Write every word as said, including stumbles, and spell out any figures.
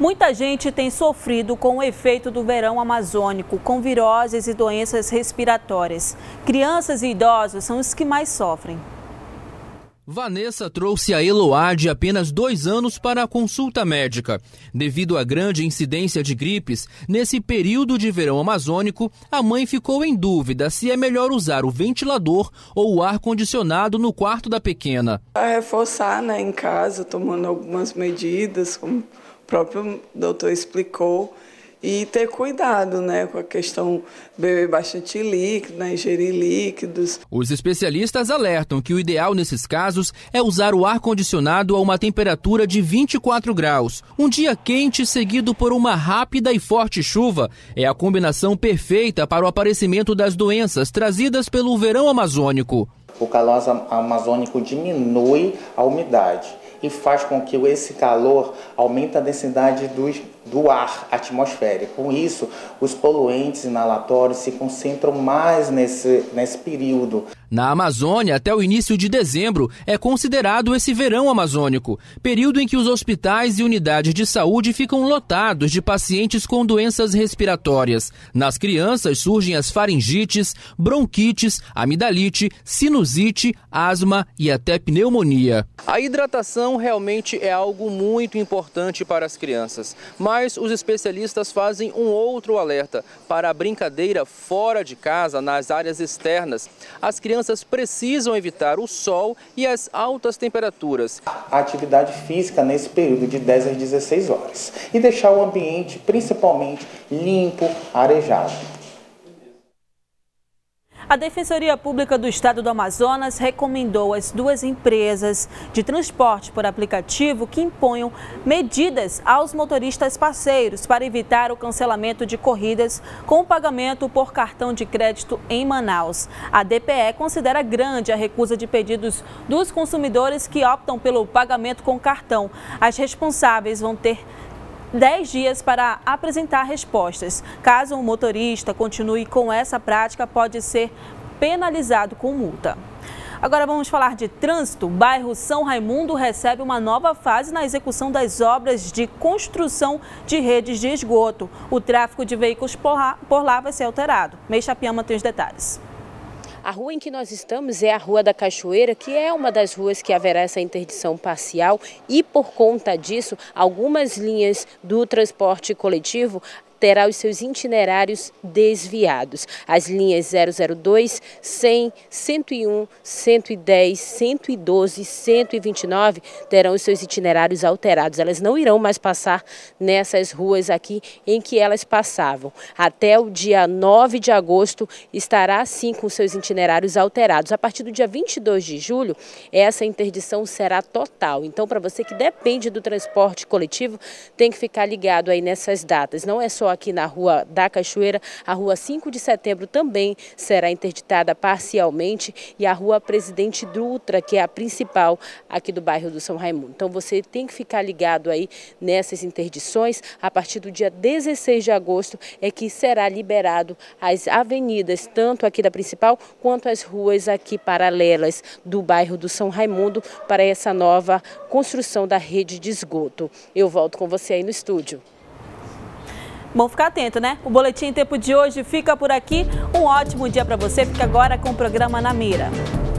Muita gente tem sofrido com o efeito do verão amazônico, com viroses e doenças respiratórias. Crianças e idosos são os que mais sofrem. Vanessa trouxe a Eloá de apenas dois anos para a consulta médica. Devido à grande incidência de gripes, nesse período de verão amazônico, a mãe ficou em dúvida se é melhor usar o ventilador ou o ar-condicionado no quarto da pequena. A reforçar, né, em casa, tomando algumas medidas, como o próprio doutor explicou, e ter cuidado, né, com a questão de beber bastante líquido, né, ingerir líquidos. Os especialistas alertam que o ideal nesses casos é usar o ar-condicionado a uma temperatura de vinte e quatro graus. Um dia quente seguido por uma rápida e forte chuva é a combinação perfeita para o aparecimento das doenças trazidas pelo verão amazônico. O calor amazônico diminui a umidade e faz com que esse calor aumente a densidade do, do ar atmosférico. Com isso, os poluentes inalatórios se concentram mais nesse, nesse período. Na Amazônia, até o início de dezembro, é considerado esse verão amazônico, período em que os hospitais e unidades de saúde ficam lotados de pacientes com doenças respiratórias. Nas crianças surgem as faringites, bronquites, amidalite, sinusite, asma e até pneumonia. A hidratação realmente é algo muito importante para as crianças, mas os especialistas fazem um outro alerta. Para a brincadeira fora de casa, nas áreas externas, as crianças precisam evitar o sol e as altas temperaturas. A atividade física nesse período de dez às dezesseis horas e deixar o ambiente principalmente limpo, arejado. A Defensoria Pública do Estado do Amazonas recomendou às duas empresas de transporte por aplicativo que imponham medidas aos motoristas parceiros para evitar o cancelamento de corridas com o pagamento por cartão de crédito em Manaus. A D P E considera grande a recusa de pedidos dos consumidores que optam pelo pagamento com cartão. As responsáveis vão ter dez dias para apresentar respostas. Caso o motorista continue com essa prática, pode ser penalizado com multa. Agora vamos falar de trânsito. O bairro São Raimundo recebe uma nova fase na execução das obras de construção de redes de esgoto. O tráfego de veículos por lá, por lá vai ser alterado. Meixa Piama tem os detalhes. A rua em que nós estamos é a Rua da Cachoeira, que é uma das ruas que haverá essa interdição parcial e, por conta disso, algumas linhas do transporte coletivo terá os seus itinerários desviados. As linhas zero zero dois, cem, cento e um, cento e dez, cento e doze, cento e vinte e nove terão os seus itinerários alterados. Elas não irão mais passar nessas ruas aqui em que elas passavam. Até o dia nove de agosto estará assim com seus itinerários alterados. A partir do dia vinte e dois de julho, essa interdição será total. Então, para você que depende do transporte coletivo, tem que ficar ligado aí nessas datas. Não é só aqui na Rua da Cachoeira, a Rua cinco de setembro também será interditada parcialmente e a Rua Presidente Dutra, que é a principal aqui do bairro do São Raimundo. Então você tem que ficar ligado aí nessas interdições. A partir do dia dezesseis de agosto é que será liberado as avenidas, tanto aqui da principal quanto as ruas aqui paralelas do bairro do São Raimundo para essa nova construção da rede de esgoto. Eu volto com você aí no estúdio. Bom, ficar atento, né? O Boletim em Tempo de hoje fica por aqui. Um ótimo dia para você. Fica agora com o programa Na Mira.